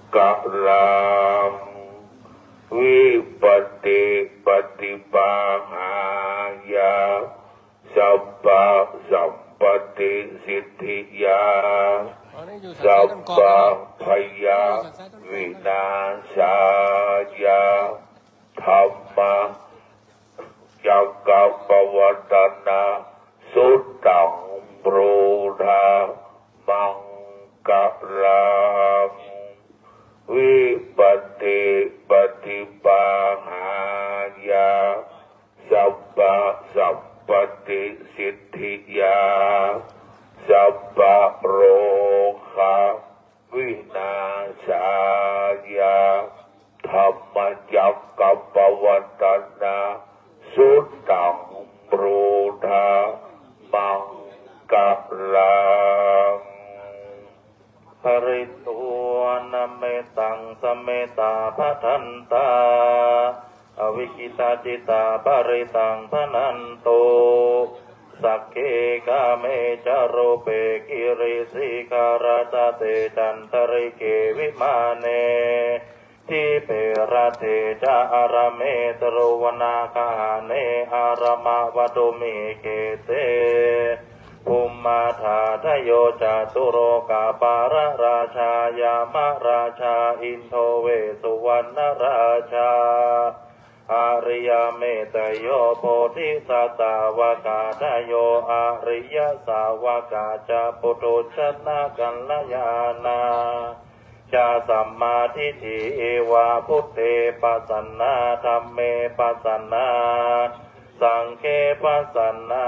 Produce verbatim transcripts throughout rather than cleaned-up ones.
กะลังวิปติปฏิปังหายาสัพพะสัมปติสิทธิยาสัพพะพยาวินาศายาธัมมาจักกะปวัตนาสุตตังโปรธามังกะลังวิปติปฏิปังหายาสัพพะสัมปติสิทธิยาสัพพะโรคะวินาศายาธัมมจักกะปวัตนาสุตตังโปรธามังกะลังปริตุนเมตังสเมตาภทันตาอวิกิตาจิตาปริตังพนันโตสักเกกาเมจโรเปกิริสิการาตเตจันตริเกวิมาเนทิเประเทจาอารเมตโรวนาคาเนอารมาวตุมิเกเตภูมิมาธาทโยจตุโรกาปารราชายามราชาอินโทเวสุวรรณราชาอาริยเมตโยโพธิสัตวกาทโยอาริยสาวกาจะปุถุชนะกัลยาณาชาสัมมาทิฏฐิเอวาพุทเทปัสสนาธัมเมปัสสนาสังฆปัสสนา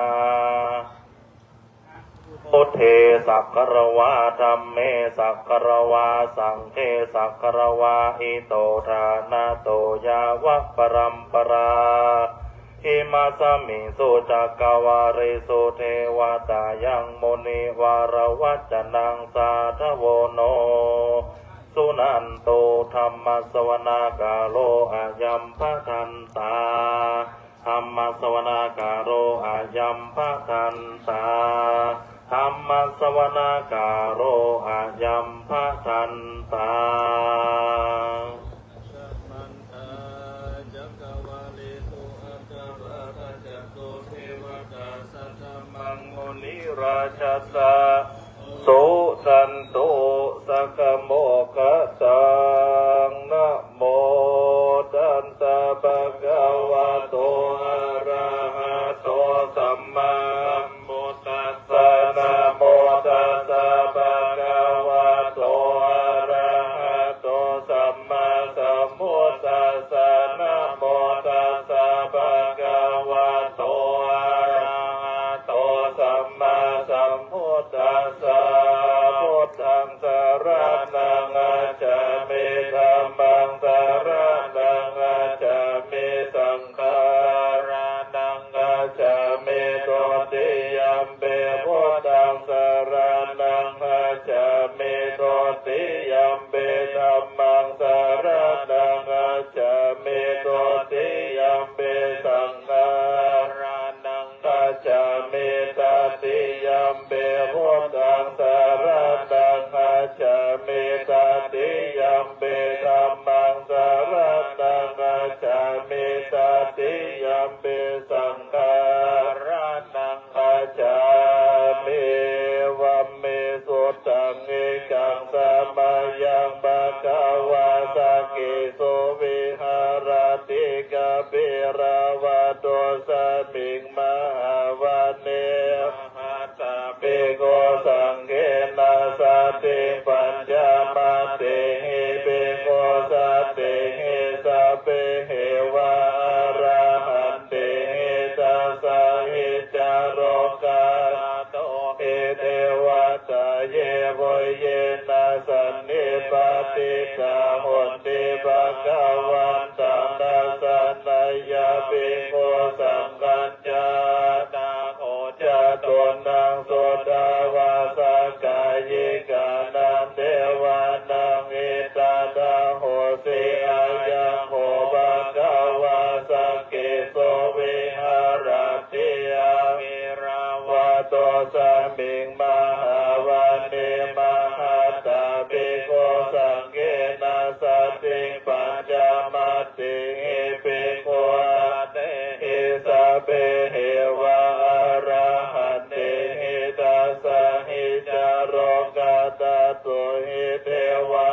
พุทเทสักขรวาธัมเมสักขรวาสังฆสักขรวาอิโตทานาโตยาวะปรัมปราอิมาสมิสุจักกวาริสุเทวตายังมุนีวารวัจนังสาธโวโนสุนันโตธรรมสวนากาโลอายัมภทันตาธรรมสวนากาโลอายัมภทันตาธรรมสวนากาโรอายัมภทันตานิราชสะโสสันโตสักโมกะตังนะโมตัสสะภะคะวะโตอะระหะโตสัมมาสัมพุทธัสสะนะโมตัสสะภะคะวะโตอะระหะโตสัมมาสัมพุทธัสสะนะโมตัสสะภะคะวะโตอะระหะโตสัมมาสัมพุทธัสสะพุทธังสรณังคัจฉามิธัมมังสรณังคัจฉามิสังฆังสรณังคัจฉามิตุติยัมปิพุทธังสรณังคัจฉามิตุติยัมปิธัมมังสรณังคัจฉามิตุติยัมปิสังฆังสรณังคัจฉามิตติยัมปิพุทธังสรณังคัจฉามิตติยัมปิธัมมังสรณังคัจฉามิตติยัมปิสังฆังสรณังคัจฉามิวัมมิสุตตังเอกังสมายังภะคะวะสักขิสุวิหารติกะปิระวะโตสมิงมหาวะเนปิโกสังเกนะสติปัญญามาติหิปิโกสติหิสัพเพเหวะอะระหันติหิตัสสะหิจารกาโตเอเทวตาเยโวเยนะสันนิปติกาหุนติภะคะวันตังนัสสนัยยะปิโกสังกัจจานาโคจตุนังโสดาวาสกายิกานันเทวานังอิตาดาโหสิอายังโหภะคะวะสักขิโสวิหารติอามิราวะโตสมิงมหาวะเนมหาตาปิโกสังเกนะ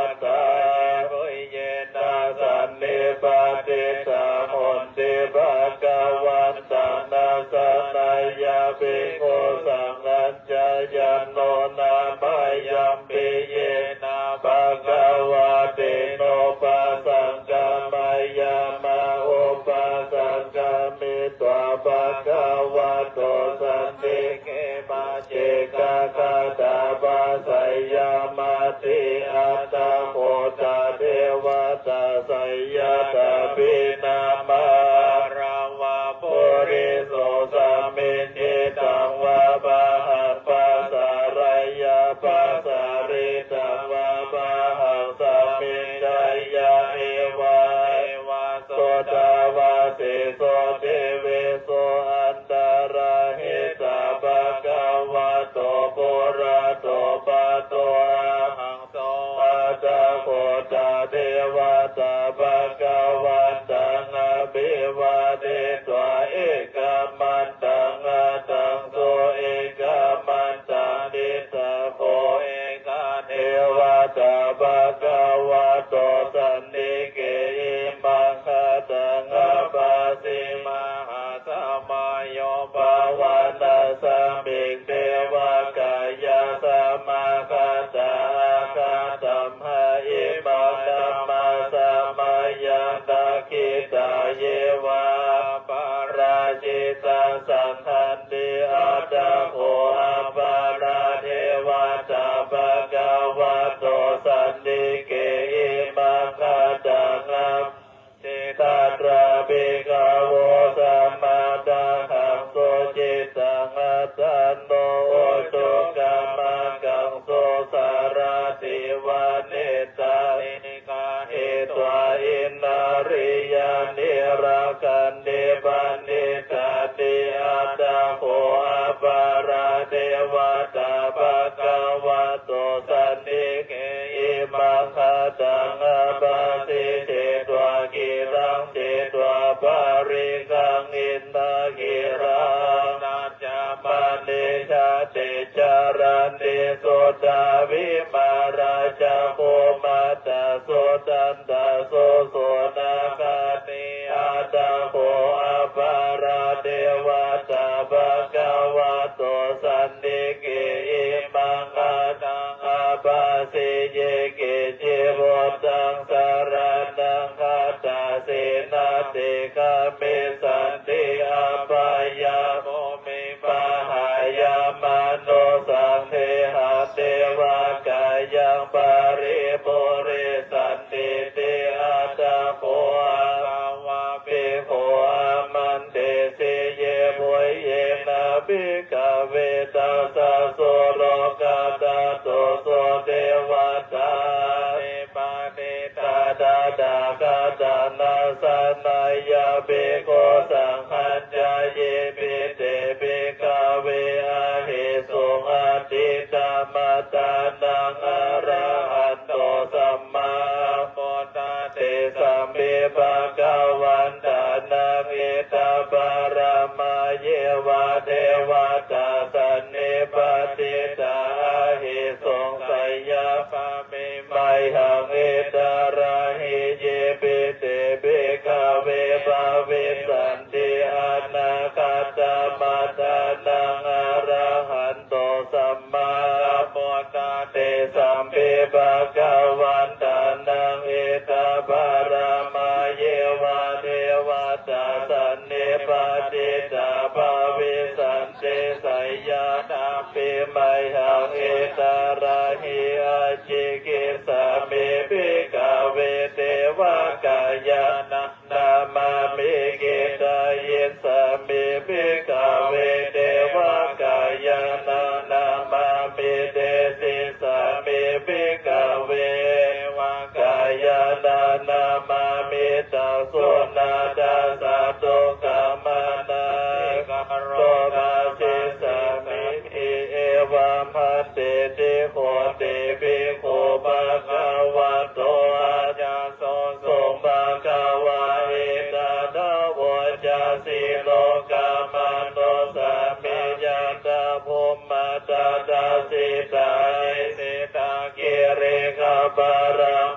ตาปุยเยนะสันนิปาติสาโหติภะคะวันตังนาสนายาภิกขุสังฆัจจายโนนามายัมปิเยนะภะคะวะเตโนปัสสังฆมายามะอุปัสสังฆมิตวะภะคะวะโตสันติเกมาเจกะกะตาปัสสยามาติอัตตะโพธาเทวตาสยตาปินามาราภปุริโสสัมมิจิตังวะปะหังปัสสารยาปัสสาริตังวะปะหังสัมมิจายาเอวะเอวะโสตาวาสิโสเทเวโสอันตราหิตาภะคะวะโตปุระโตปะโตอะหังโสอัตตะโพธาเทวตาภะคะวันตังอะภิวาเทตวะเอกามันตังอะตังโสเอกามันตังดิสะโคเอกาเทวตาภะคะวะโตสันนิเกอิมังคะตังอะปะสิมหาสัมมาโยภาวนาสัมมิเทวกายาสัมมาคะตาคาตัมหะอิมังธัมมาสัมมายังตะคิตาเยวะปาราชิตาสังฆันติอัตตะโคอัปปาราเทวตาภะคะวะโตสันติเกอิมังคะตังอะจิตาตระภิกขโวสัมมาทังขังโสจิตังอัตตันโนโอตุกัมมังกังโสสารติวานิตานิกาเหตวะอินนาริยานิรากันเดปันนิตาติอัตตะโคอัปปาราเทวตาภะคะวะโตสันนิเกอิมังคะตังอะปะสิเจตวะกิรังเจตวะปาริกังอินทากิรังนัจจามานิชาเตจารันติโสตาวิมาราชาโคมาตาโสตันตาโสโสนาคาติอัตตะโคอัปปาราเทวตาภะคะวะโตสันติเกอิมังคะตังอะปะสิเยเกจิโรตังสารนังคาตาเสนาติกามิสันติอัปปายาโมมิปะหายามโนสังเทหะเทวากายังปาริปุริสันติติอัตตะโคอะวะภิกขุอามันเตสิเยปุยเยนะภิกขเวตัสสะโสโลกาตาโตโสเทวตาเทปาเตตาดาดากาตานาสนายาภิกขุสังฆัจจายปิเตภิกขเวอะหิสุงอติตามตานังอะระหันโตสัมมาโพธิเตสัมมิภะคะวันตานังเอตปารามาเยวะเทวตาสันนิปติตาหิสุงไสยปะเมมัยหังเอตระหิเยปิเตภิกขเวภาวิสันติอนาคาตมาตานังอะระหันโตสัมมาโพธิเตสัมมิภะคะวันตานังเอตปารามาเยวะเทวตาสันนิปติตาภาวิสันติไสยนาปิมัยหังเอตระหิอาจิกิสามิภิกขเวเทวกายานะนามามิกิตายิสามิภิกขเวเทวกายานะนามามิเตสิสามิภิกขเววกายานะนามามิตาสุนาตาสัตตุกามานาโรภาสิสามิอิเอวะพันเตติโคติภิกขุภะคะวะโตอาจาโสสงภะคะวะเอตตะโวจาสิโลกามาโนสามิยันตะภูมิตาตาสิตาเอสิตากิริกะปะรัง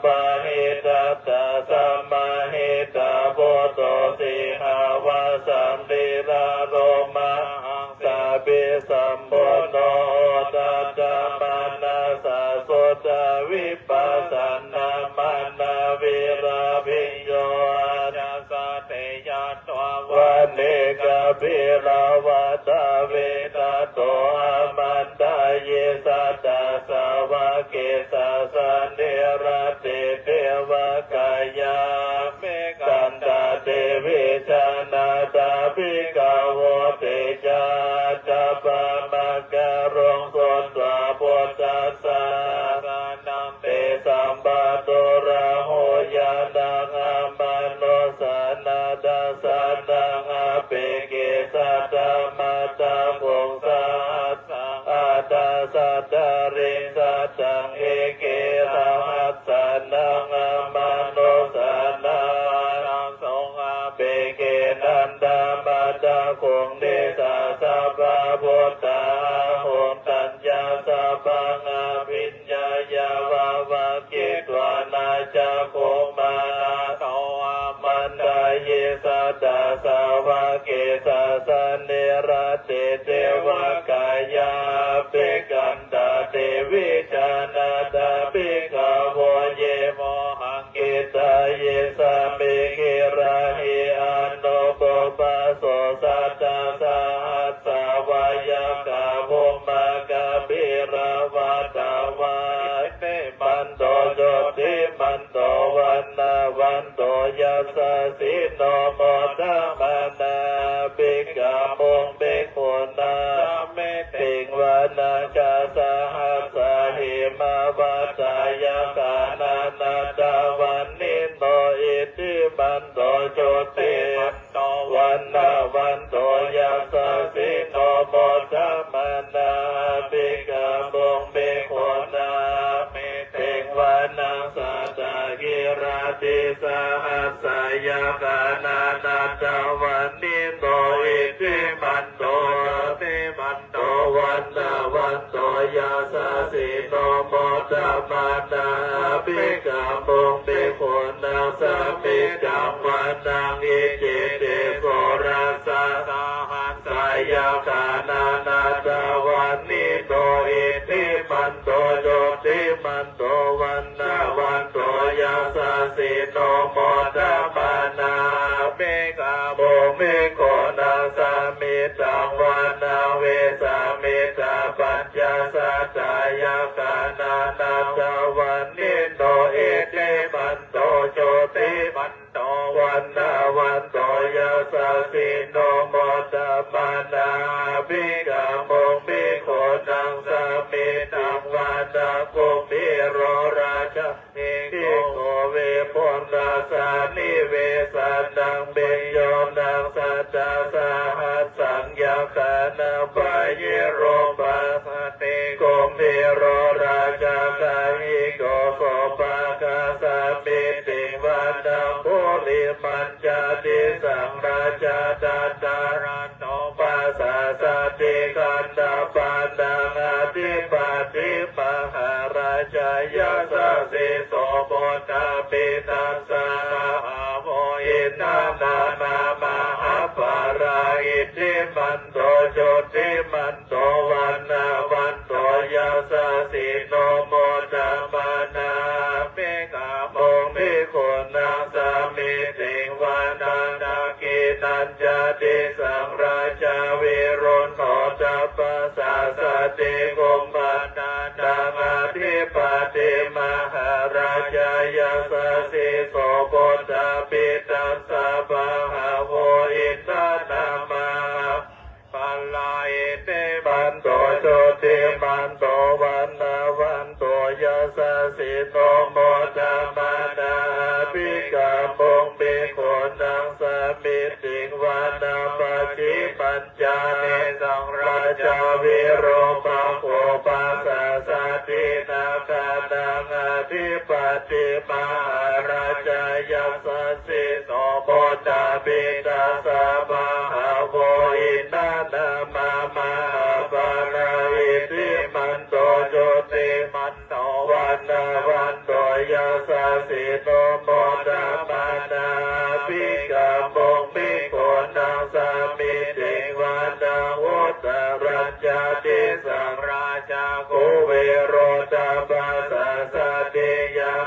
สันนามานาวิราภิโยอาสาเตยะตัววันเนกะภิราวตาเวตาโตอามันตาเยสัตตาสาวะเกสาสะเนรเตเทวกายาเมกันตาเตวิชานาตาภิกขโวเตจาจัปปะมะกะรงสนตาพุทธัสสะนังเตสัมปะตุระโหยานังอามาโนสานาดาสานังอาเปเกสัตตมัตตะภงสาสังอาตาสัตตะริสัตตังเอเกระหัสสะนังอามาโนสานานังสงอาเปเกนันดามัตตะคงเดสาสัพพะพุทธาหงตัญญาสัพพังอภิญญายาวาวะกิตวานาจาโคมานาโตอามันดาเยสัตตาสาวะเกสาสะเนรเตเทวกายาเปกันตาเทวิจานาตาปิกาโวเยโมหังกิตาเยสามิกิราหิอานุปปัสโสสัตตาสาหัสสาวายกาโภมากาภิราวตาวาเตมันโตโยติมันโตวันนาวันโตยัสสะสิโนโมทัมมานาภิกขาโมงเบกุนาเมติงวานาจาสหัสสะหิมาวัตายกานานาตาวันนิโตอิติมันโตโยติมันโตวันนาวันโตยัสสะสิโนโมทัมมานาภิกขาโมงเบกุนาเมติงวานาสัตตะกิราติสหัสสยกานานาตาวันนิโตอิติมันโตติมันโตวันนาวันโตยัสสะสิโนโมทัมมานาภิกขาโมงเบกุนาสัมมิจังวันนังอิจิเตโสรัสสะสหัสสยกานานาตาวันนิโตอิติมันโตโยติมันโตวันนาวันโตยัสสะสิโนโมทัมมานาภิกขาโมงเบกุนาสัมมิจังวันนาเวสามิตาปัญญาสัตตายกานานาตาวันนิโตอิติมันโตโยติมันโตวันนาวันโตยัสสะสิโนโมทัมมานาภิกขาโมงเบกุนังสัมมิตังวาดาโกมิโรราชะเอกโกเวปุณณสานิเวสันนังเบญโยนังสัตตาสหัสสังยคานาปายโรปัสติโกมิโรราชะกาหิโกโสภะคาสามิติวันนังโพลิมันจาติสังราชาตาตารันโตปัสสะสติกันตาปานังอธิปติมหาราชยัสสะสิโสโมทาปิตัสสะโมอินานา มหาปาราอิติมันโตโยติมันโตวันนาวันโตยัสสะสิโนโมตัมมานาเมกะโมมิคุณนาสามิติวานานากินัญจติสังราชาวิรุณโหตัปปะสาสติกุมภานานามาธิปติมหาราชายัสสะสิโสโพธาปิตัสสะปะหาโวอินทนามาปัลลาอิเตมันโตโชติมันโตวันนาวันโตยัสสะสิโนโมตัมมานาภิกขโมงภิกขุนังสมิติวานาปัจฉิปัญจาเนสังราชาวิโรปังโกปัสสะสตินาคานังอธิปติมหาราชายัสสะสิโสโพธาปิตัสสะปะหาโวอินานา มามหาปาราอิติมันโตโยติมันโตวันนาวันโตยัสสะสิโนโมตัมมานาภิกขโมงภิกขุนังสมิติวานาวุตรัญญาติสังราชาโกเวโรตาปัสสะสติยา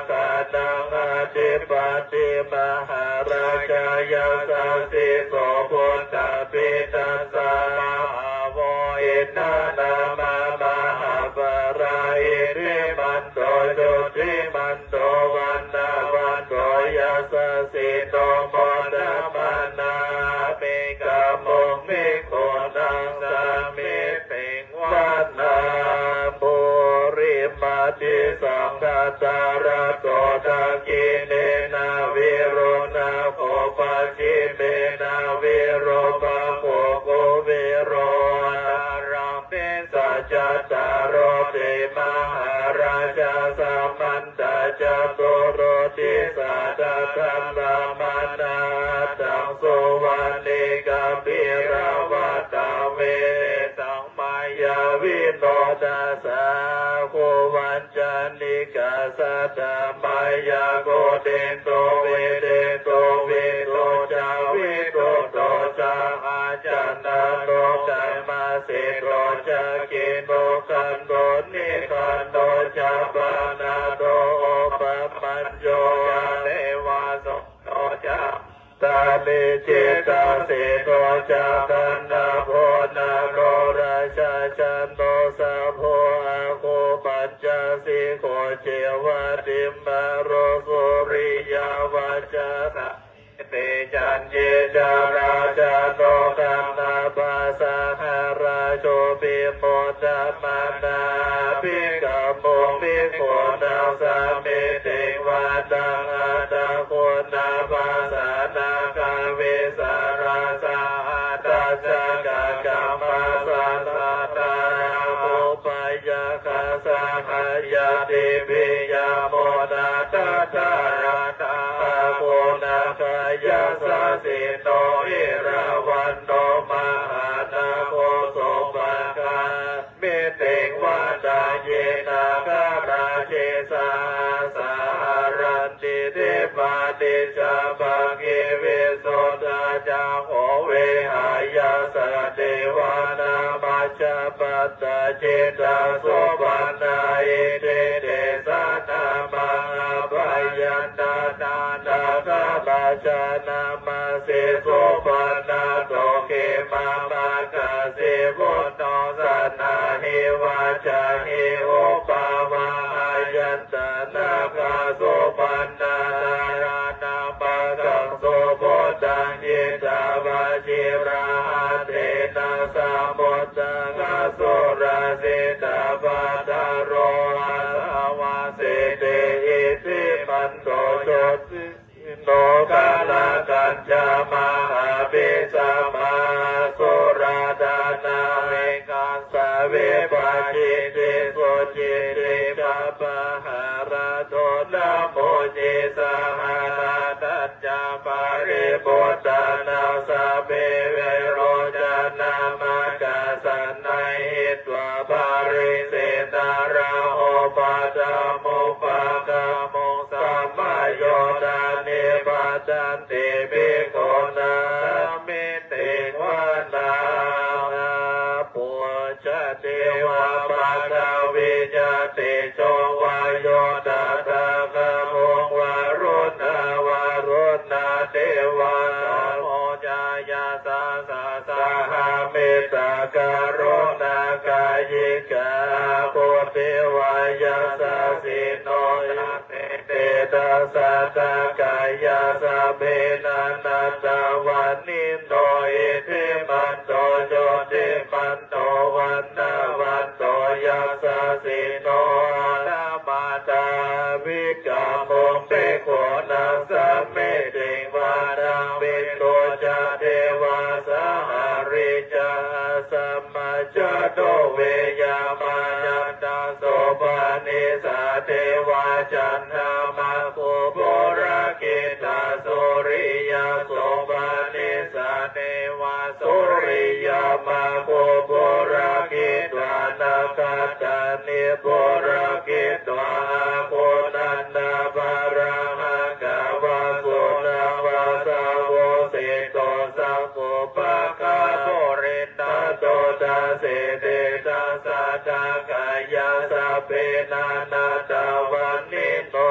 นังอธิปติมหาราชายาสสิโสพุทธปิตัสสะมหาโวอินานา มามหาปราอิริมันโตโยติมันโตวันนาวันโตยาสสิโตโมดามานาเมกะมงมิโคนังสามิเปิงวัดนาปุริมาติสังฆตาระโตตะกิเนนาวิโรนาโคปัจฉิเมนาวิโรปะโคโกวิโรนารังเปสัจจตารโรติมหาราชาสัมมันตจตุโรติสัตตะธรรมมานาตังสุวรรณิกาภิราวัตเวสังมายาวิโนดัสสะโควันจานิกาสัตตมายาโกเดนโตเวเดนโตเวโตจาวิโตโตจาอาจันนาโนจามาเสโตจาเกโนกันโดนิกันโดจาปานาโดโอปปัญโยยาเทวาสโตจาตาลิจิตาเสโตจากันนาโพนาโรราชาจันโตสัพโพอาโคปัญจสิโกเจวะติมโรสุริยาวาจาเตจันเยจาราชาโตกัมนาภาสาหาราโชปิโมตมานาภิกขโมภิกขุนาสามิติวาดังอาตาโคนาภาสานาคาเวสาราสาตัสสะกะกัมมาสาสาตาโมปายาคาสาหายาติปิยาโมนาตาตาราตาโคนาคายาสาสิโนอิราวันโนมหานาโคโสภะคาเมเตวาดาเยนาคาราเชสาสารันติเทปาติชาบังเกเวโสตาจาโหเวหายาสเทวานามาชาปัตตาเจตาโสภานาเอเตเตสานามาปายันตานานาคาราชานามาเสโสภานาโตเกมามาคาเสโวโนสันนาเฮวาจาเฮโอปาวายันตานาคาโสภานานารานามากังโสโพตังเยตาวาจิราเตนะสามุตตะโสราเสตาวาตาโรอาสาวาเสเตอิติมันโตโชติโนกาลกัญจามหาปิสมาสุราดานาเมกัสสะเวปะจิติสุจิติปัปะหาราโตนะโมจิสหานาตัจจาปาริปุตตานาสะเปเวโรจานามากัสสะนัยหิตวะปาริเสตาราโหปัตตะโมปะกะโมสัมมาโยดานิปัจจันติภิกขุนามิติวานาปุจเทวะปัตตวิจติโชวาโยตตะกะโมวารุณาวารุณาเทวะโมจายาสาสาสาหาเมตตากรุณากายิกาปุติวายาสาสิโนเตเตตัสสะตากายาสะเบนะนัตตวันนิโนอิทิมันโตโยติมันโตวันนาวันโตยัสสะสิโนนามาตาวิกาโมเปโคนัสสะเมติวาดังวิโตจาเทวาสหาริจาสัมมาจโตเวยามายันตาโสภานิสาเทวาจันทามาโคโบรากิตาสุริยาโสภานิสาเทวาสุริยามาโคโบรากิตานาคาตานิโบรากิตาโคนันนาบาราหากาวาสุนาวาสาวเสโตสังโฆปะกาโพเรตาโตตาเสเตตาสาตากายาสะเปนานาตาวันนิโนเอ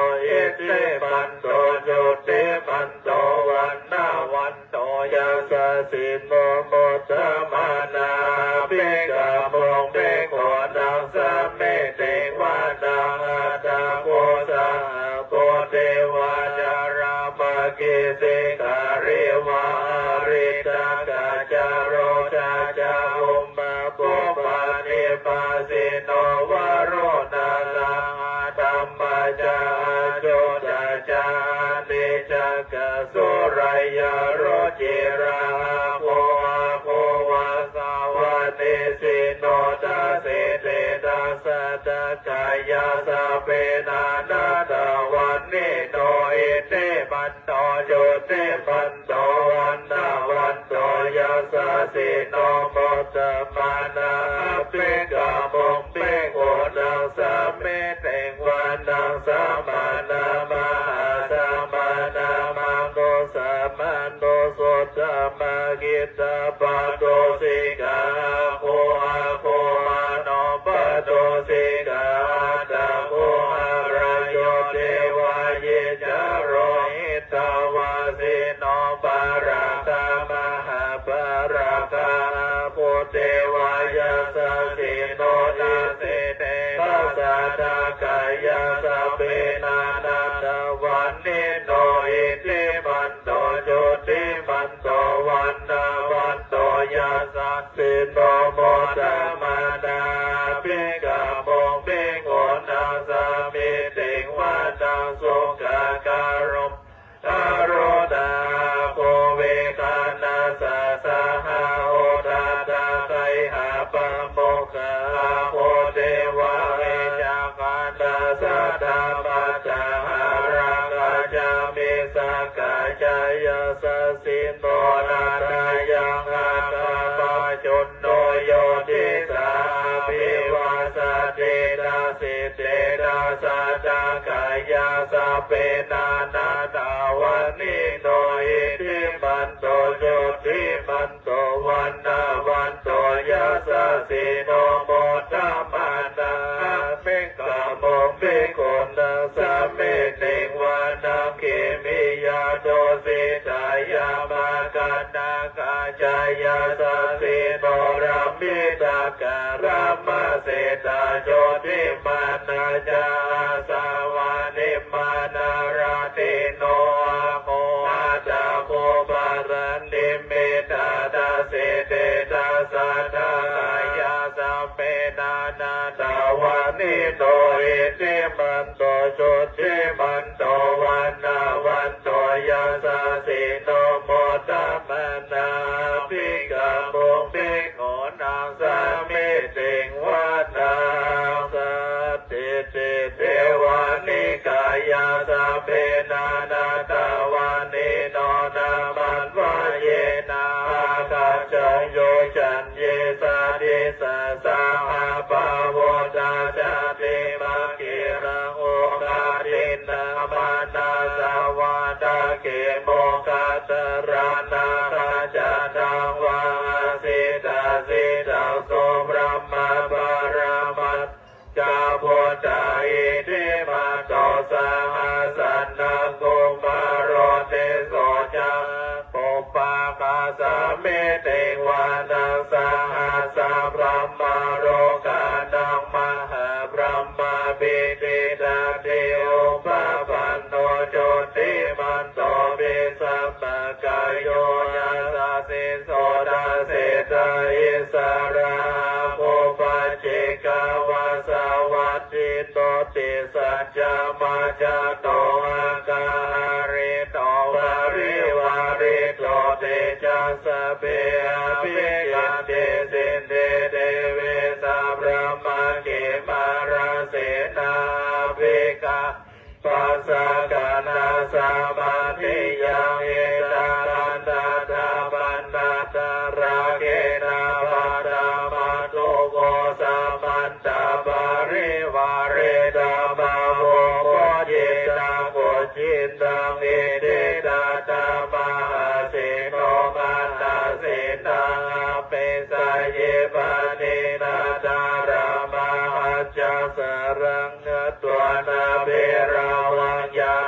เตปันโตโยเตปันโตวันนาวันโตยาสสิโนโมตมานาภิกขามงเบโกนังสัมเมเตวานังอัตตโกสังโกเทวาจาราภกิสิการิวาริตากาจารโรจาจาอุมมาปุปานิปัสสิโนวโรนาลังธัมมาจาโจจาจานิจักสุรายโรจิราโภโภวาสาวะเนสิโนตัสสิเตตัสสะตะกายาสะเปนานาตะวันนิโนอิเตปันโตโยเตปันโตวันนาวันโตยาสะสิโนโมตมานาภิกขามงเปโกนังสัมเมเตวันนังสัมมานา มาสัมมานามังโกสัมมาโนโสตมากิตาปะโตสิกาโคอาโคมาโนปะโตสิกาตะโคหารายโยเทวายจาโรหิตาวาสิโนปาราคามหาปาราคาโพเทวายาสสิโนนาเสเตปัสสะทากายาสเปนานาตวันนิโนอิติมันโตโยติมันโตวันนาวันโตยาสัสสิโนโมตมานาภิกขามงภิกขุนังสามิติวันังสุขการุมตโรดาโคเวกานาสาสาหาโอตาตาไคหาปะโมกขาโพเทวะเอจากานาสัตตมัจจาราคะจามิสักกายายาสัสสิโนนานายังอาคาปะจุนโนโยติสาภิวาสติดาสิเตดาสัตตกายาสัพเพนานาตาวันนิโนอิติมันโตโยติมันโตวันนาวันโตยาสัสสิโนโมตมานาภิกขามงภิกขุนังสัมเมติวานังเขมิยาโดสิตายามากันนาคาจายาสัสสิโนรัมมิตาการัมมาเสตาโยติมานาจาสาวานิมานาราติโนโมอาตาโคบารันดิเมตาดาเสเตตาสัทธายาสัพเพนานาตาวานิโนอิติมันโตโชติมันโตวันนาวันโตยาสัสสิโนโมตมานาภิกขามงภิกขุนังสัมมิติวานังสัตติติเทวานิกายาสัพเพนานาตาวานิโนนามันวะเยนาคาจังโยจันเยสาดิสาสาหาปะโวตาจาติมากิรังโอกาดินามานาสาวาตาเกโมกาตรานาคาจานังวาสิตาสิตาโสบรมมาปารามัตจาโพตาอิทิมาโตสาหัสันนังโกมาโรเตโสจังปุปปาคาสามิติวานังสาหัสาพระมโรกานังมหาพระมปิติตาเทโอปะปันโนโจติมันโตปิสัมปะกายโยยัสสะสิโสดาเสตาอิสราโภปัจเจกาวาสาวัตติโตติสัจจามาจาโตอาการิโตวาริวาริโตเตจัสสะเปอภิยันเตสินเตเดเวสาพระมาเกมาราเสนาภิกขาปัสสะกานาสามาธิยังเอตารันตาตาปันตาตาราเกนาปาตามาตุโกสัมมันตาปาริวาเรตามาโมโกเยตาโกจินตังเอเดตาตามาเสโนมันตาเสนาเปสายเยปานินาตารามาหัจจสรังตัวนาเบราวังยา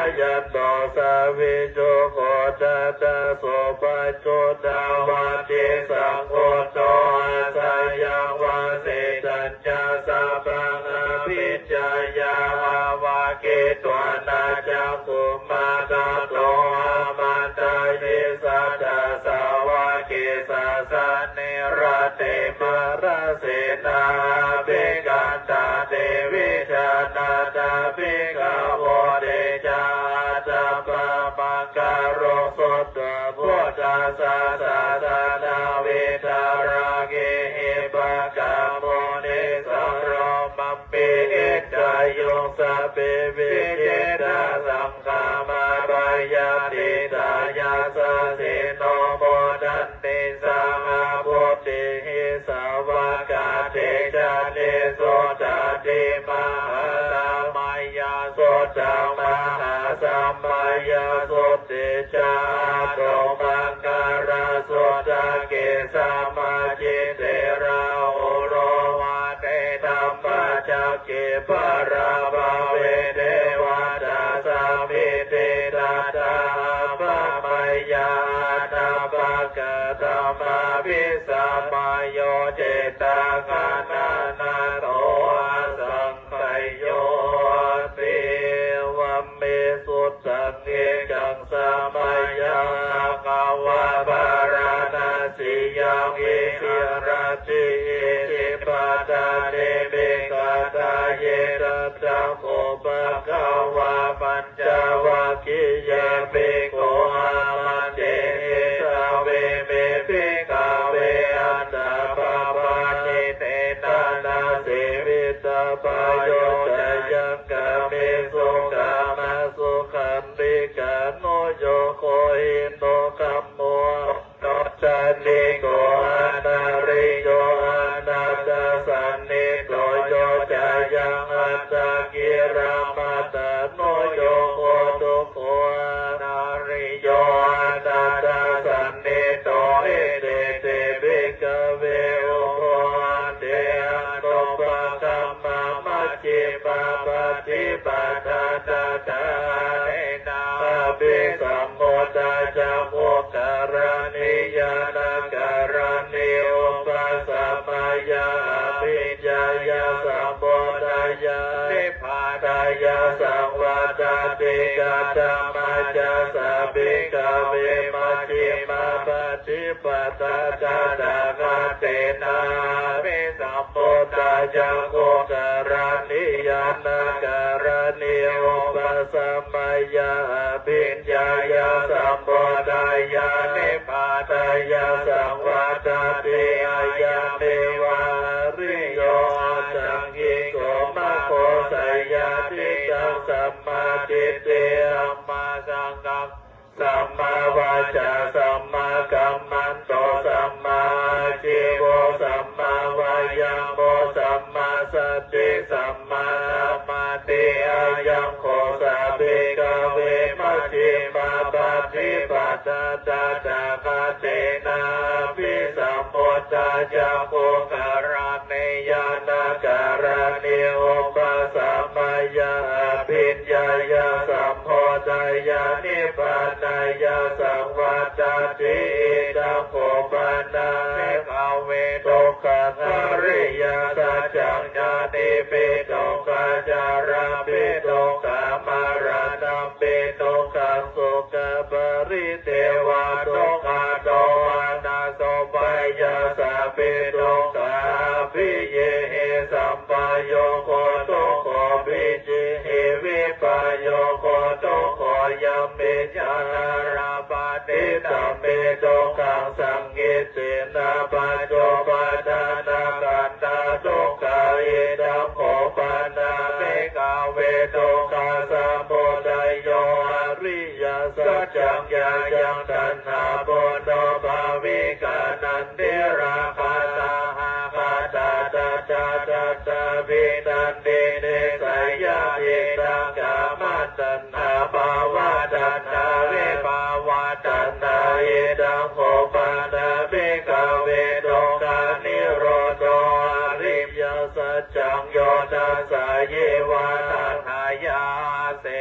ยันโตสาวิโจโกตตะโสปัจจุตาวัตติสังโฆโตอาสายังวาสิตัญจสัพพังอภิจจายาวาเกตวานาจักขุมาตาโตอามันตาเยสัตตาสาวาเกสัสสะเนรเตมาราเสนาเบกันตาเตวิชานาตาเบกโวเดจาตาปะมังการุสุตตะพุทธัสสะสะสะนาเวทาราเกหิปะกะโมเนสังโรมัมปิเอจายงสะเปวิเจตาสังฆามาปายาติตายาสะสิโนโมดันติสังฆพุทธิหิสาวกาเตจาเนโสตติมหาสัมมายาโสตังมหาสัมมายาโสติจาโตมังการาโสตเกสัมมาจิเตระโอโรวาเตธัมมาจักเกปะราภาเวเดวาตาสามิเตตาตาปะมายาตาปะกะธรรมาภิสัมมาโยเจตากานานาโตอาสังขโยติวัมเมสุตตังเอกังสมัยยังกาวะปาราณสิยังเอหิรติเอหิปัตตาเนเบกาตาเยรัตถโคปะกาวะปัญจวัคคียะเบโกอามันเดสาเวเมเบกาเวอันตาปะปะนิเตนะนาเสวิตาปะโยจยังกะเมสุกะมาสุขันติกะโนโยโคหินโตกัมโมโนจันติโกอานาริโยอานาตาสันนิโตโยจยังอัตตะกิรามาตาโนโยโคตุโคอานาริโยอานาตาสันนิโตเอเตเตเบกะเวโอโคอันเตอันโตปะกัมมามัจจิปะปะทิปะทะทะทะเนนาภิสัมโมทาจักขุการณิยานาการณิอุปสัมมายาภิญญายาสัมโพธายานิพพานายาสังวัตติกาธรรมาจาสัพพิกาเวมัชฌิมาปฏิปทาตาตากาเตนะภิสัมโพธาจักขุการณิยานาการณิอุปสัมมายาภิญญายาสัมโพธายานิพพานายาสังวัตติอายาเมวะริโยจังกิโกมะโคสยาติตังสัมมาทิฏฐิอัมมาสังกัปสัมมาวาจาสัมมากัมมันโตสัมมาชีโวสัมมาวายามโมสัมมาสติสัมมาสมาธิอายังโคสัพพิกาเวมัชฌิมาปฏิปทาตาตากาเตนะภิสัมโพธาจักขุการณิยานาการณิอุปสัมมายาภิญญายาสัมโพธายานิพพานายาสังวัตติดังโคปานาเนกาเวทุกขะอริยสัจจังญาติปิทุกขะจาราปิทุกขะมารานัมปิทุกขะสุขะปริเทวะทุกขะโตอานาโสปายาสัพพิทุกขะภิเยหิสัมปายโยโคทุกขะภิจิหิวิปายโยโคทุกขะยัมปิจาราปฏิตัมปิทุกขังสังกิตตินาปัจจุปัฏฐานากันตาทุกขาอิดังโคปานาเมกาเวทุกขาสัมโพธายโยอริยสัจจังญายังตัณหาปุโนภาวิกานันติราคาตาหาคาตาตาตาตาตาภินันติเนสัยยาอิดังกามัตตัณหาภาวะตัณหาเวภาวะตัณหาอิดังโคปานาเมกาเวทุกขานิโรธอริยสัจจังโยทัสสะเยวะตัณหายาเส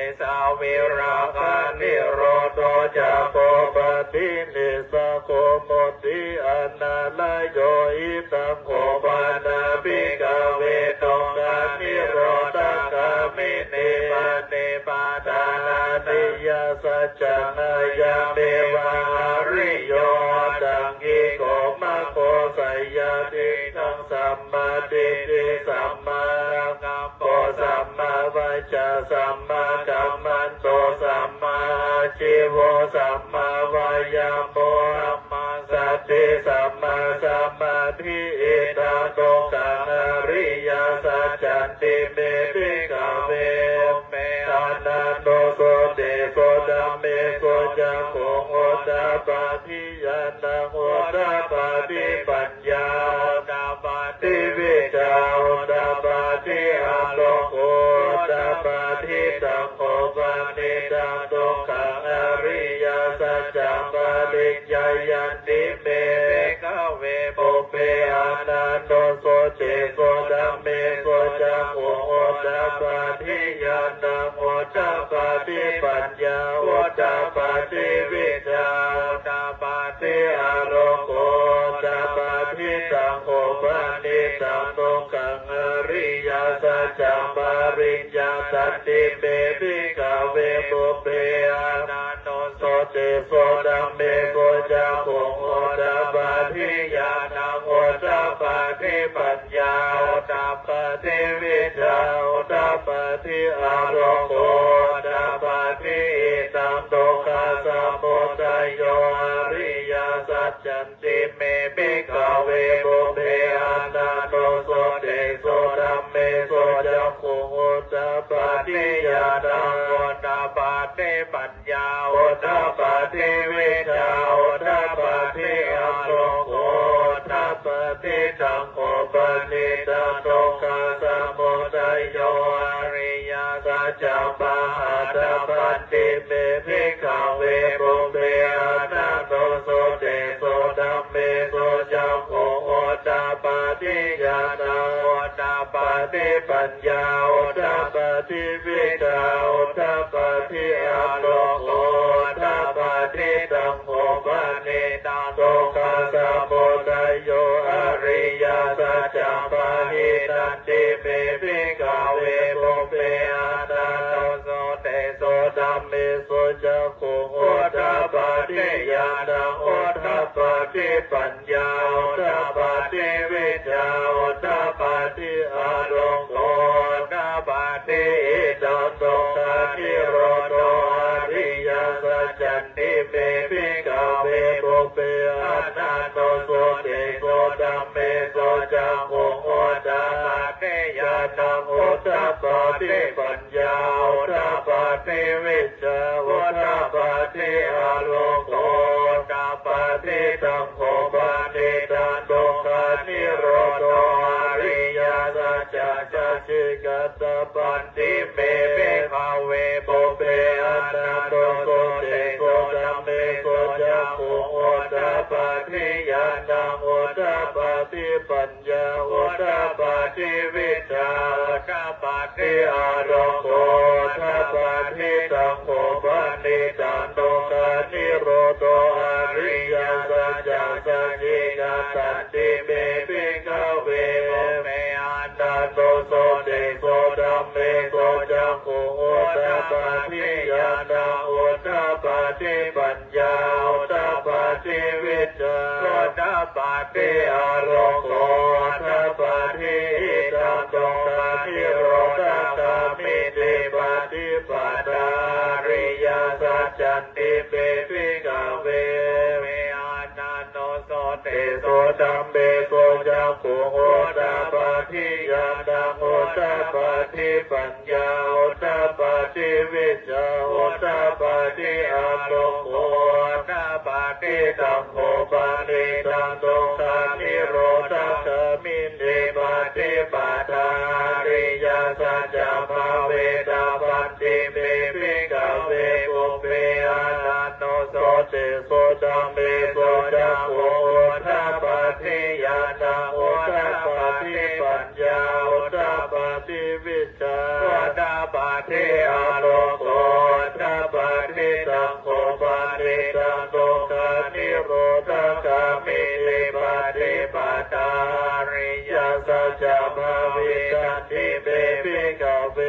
สาวิราคานิโรโธจะโพปฏินิสโคโมติอนาลโยอิตังโคปานาภิกเวโตกานิโรธกามิเนปะเนปะดานานิยสัจจังยาเมวะหริโยตังกิโกมะโคสัยยะติทังสัมมาทิฏฐิสัมมากัมโตสัมมาวาจาสัมมากัมมันโตสัมมาอาชีโวสัมมาวายาโมสัมมาสติสัมมาสมาธิอิทาโตกังอริยสัจจันติเมภิกขเวเมอานันโตโสติโสดัมเมโสจังโฆโหตปาทิยานังโหตปาทิปัญญาโหตปาทิวิชาโหตปาทิอาโลโกโหตปาทิตังโฆปานิตังตุขังอริยสัจจังปาริญญายันติเมภิกขเวปุเปอานันโตโสติโสดัมเมโสจังโฆโหตปาทิยานังโหตปาทิปัญญาโหตปาทิวิชาโหตปาทิอาโลโกโหตปาทิตังโฆปานิตังตุขังอริยสัจจังปาริญญาสันติเมภิกขเวปุเปอานันโตโสติโสดัมเมโสจังโฆโหตปาทิยานังโหตปาทิปัญญาโหตปาทิวิชาโหตปาทิอาโลโกโหตปาทิตังตุขังสมุทัยโยอริยสัจจันติเมภิกขเวปุเปอานันโตโสติโสดัมเมโสจังโฆโหตปาทิยานังโหตปาทิปัญญาโหตปาทิวิชาโหตปาทิอาโลโกโหตปาทิตังโฆปานิตังตุขังสมุทัยโยอริยสัจจังปะหัตถปันติเมภิกขเวปุเปอานันโตโสติโสดัมเมโสจังโฆโหตปาทิยานังโหตปาทิปัญญาโหตปาทิวิชาโหตปาทิอาโลโกโหตปาทิตังโฆปานิตังตุขังสมุทัยโยอริยสัจจังปะหิตันติเมภิกขเวปุเปอานันโตโสติโสดัมเมโสจังโฆโหตปาทิยานังโหตปาทิปัญญาโหตปาทิวิชาโหตปาทิอาโลโกโหตปาทิตังตุขังนิโรโธอริยสัจจันติเมภิกขเวปุเปอานันโตโสติโสดัมเมโสจังโฆโหตปาทิยานังโหตปาทิปัญญาโหตปาทิวิชาโหตปาทิอาโลโกโหตปาทิตังโฆปานิตังตุขังนิโรโธอริยสัจจะชิกัตตปันติเมภิกขเวปุเปอานันโตโสติโสดัมเมโสจังโฆโหตปาทิยานังโหตปาทิปัญญาโหตปาทิวิชาโหตปาทิอาโลโกโหตปาทิตังโฆปานิตังตุขังนิโรโธอริยสัจจะสัจจิกัตติเมภิกขเวปุเปอานันโตโสติโสดัมเมโสจังโฆโหตปาทิยานังโหตปาทิปัญญาโหตปาทิวิชาโหตปาทิอาโลโกโหตปาทิตังตุขังนิโรธกามิติปาทิปาตาริยสัจจันติเมภิกขเวอานันโตโสติโสดัมเมโสจังโฆโหตปาทิยานังโหตปาทิปัญญาโหตปาทิวิชาโหตปาทิอาโลโกโหตปาทิตังโฆปานิตังตุขังนิโรธกามินิปาทิปาทาริยสัจจะภาเวตาปันติเมภิกขเวปุเปอานันโตโสติโสดัมเมโสจังโฆโหตปาทิยานังโหตปาทิปัญญาโหตปาทิวิชาโหตปาทิอาโลโก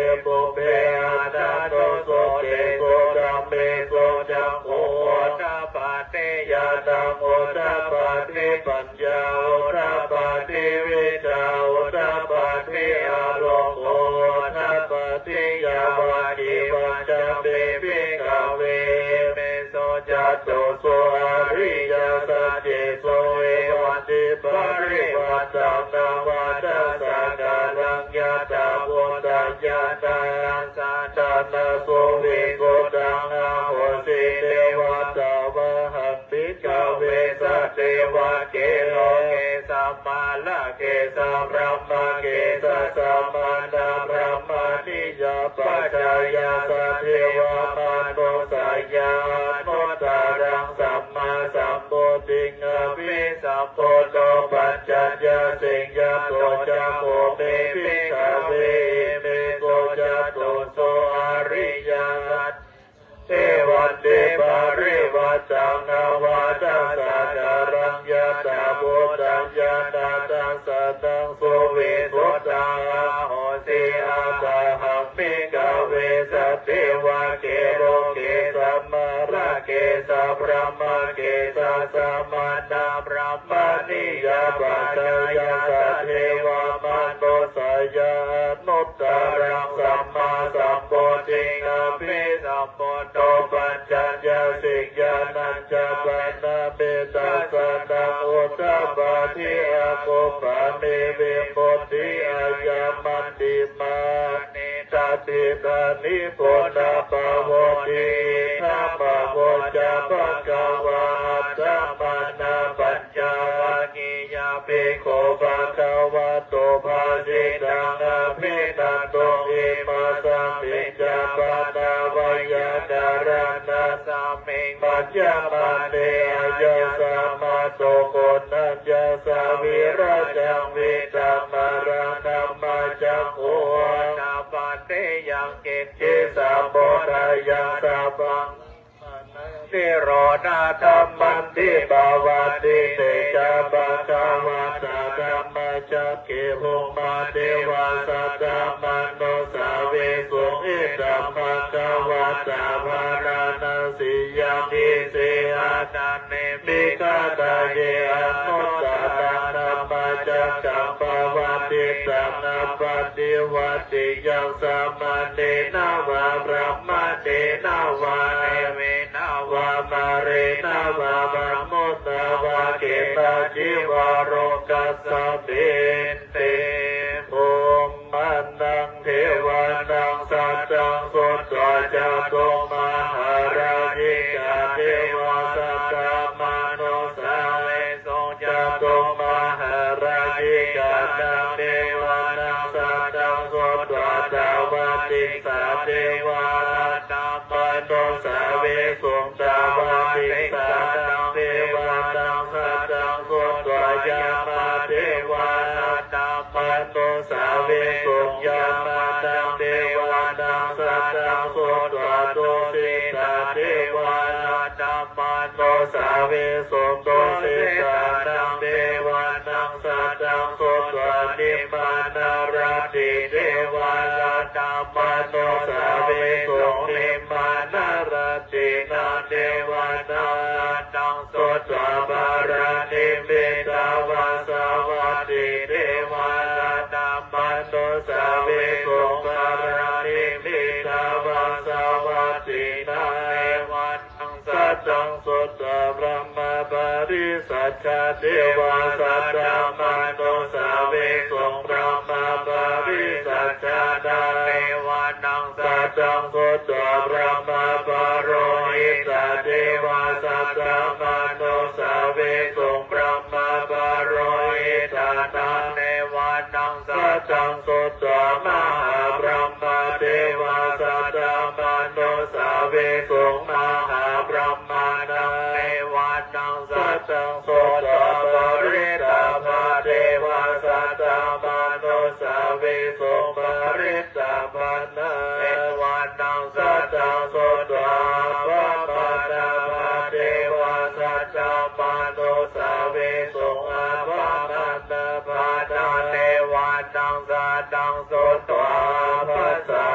ปุเปอาตาโนโสเตโกดัมเมโสจักโขตาปาเตยาตังโอตาปาเตปัญญาโอตาปาเตวิชาโอตาปาเตอาโลโกโอตาปาเตยาวาจิวัจจะเบปิกาเวเมโสจัตโตโสอริยสัจเจโสเอวันติปาริวัตตังนาวาตาสักการังยะตาโวตัญญาตาสันตนาโสวิโกตังอาโหสิเทวตาวะหังปิกาเวสัตเทวะเกโลเกสัมมาละเกสัมพระมะเกสัสสะมานาพระมะนิยาปัจจายาสัทเทวะมาโนสายาโนตารังสัมมาสัมพุทธิงอภิสัมโพโตปัญจยาสิงยาโตจักโขเมปิกาเวเมโสจัตโตโสอริยสัจเทวันเตปาริวัตตังนาวาตาสักการังยะตาโพตัญญาตาตังสัตตังโสวิโสตังอาโหสิอาตาหังปิกาเวสัตเทวะเกโรเกสัมมาระเกสัพพะมะเกสัสสะมานาพระมะนิยาปัจจายาสัทเทวะมโนสายานุตตารังสัมมาสัมพุทธิงอภิสัมพุทโตปัญจญาสิกญาณัญจปันนาเบตัสสะตังอุตตปาทิอาโกปะเมเวปุตติอาญามันติมานิทัตติกานิโพนาปะโวติธัมมะโวจาภะคะวะธัมมานาปัญญาวะกิยาภิกขุภะคะวะโตภาสิตังอภินันโตอิมาสัมมิจจปนาวายาดารานาสัมมิปัญญามาเนยาสัมมาโตโกนัญญาสาวิราจังวิตัมมารานัมมาจักโขนาปะเตยังเกจิสัมโพธายังสัพพังนิโรธาธัมมันติภาวะติเตจาปะคะวะตาธัมมะจักขิภูมาเทวาสัตตมโนสาเวสุอิธัมมะคะวะตาภาราณสียังทิเสอานันเนมิกาตาเยอนุตตะธัมมะจักขังภาวะติตังนปฏิวัติยังสัมมาเนนาวะพระมะเนนาวะเนเวนาวะมาเรนาวะบรมมุตตาวะเกตาจิวาโรกัสสะเบนเตภูมิมันดังเทวานังสัตตังสุตตะจตุมหาราชิกาเทวาสัตตมโนสาเวสจตุมหาราชิกานังเทวานังสัตตังสุตตะจาวาติสาเทวานัมมโนสาเวสุตตาวาติสานังเทวานังสัตตังสุตตะยามาเทวานัมมโนสาเวสุยามานังเทวานังสัตตังสุตตะตุสิตาเทวานัมมโนสาเวสุตุสิตานังเทวานังสัตตังสุตตะนิมมานาราติเทวานัมมโนสาเวสุนิมมานาราตินาเทวานังสุตตะบารานิมิตาวาสวัสดิเทวานัมมโนสาเวสุบารานิมิตาวาสวัสดินาเทวานังสัตตังสุตตะบรมปาริสัชชะเทวาสัตตมโนสาเวสุบรมปาริสัชชะนาเทวานังสัตตังสุตตะบรมปาโรหิตาเทวาสัตตมโนสาเวสุบรมปาโรหิตานาเทวานังสัตตังสุตตะมหาบรมเทวาสัตตมโนสาเวสุมหาบรมนังเทวานังสัตตังสุตตะปริตาภาเทวาสัตตมโนสาเวสุปริตาภานาเทวานังสัตตังสุตตะปปานาภาเทวาสัตตมโนสาเวสุอาภานาภานาเทวานังสัตตังสุตตะปัสสะ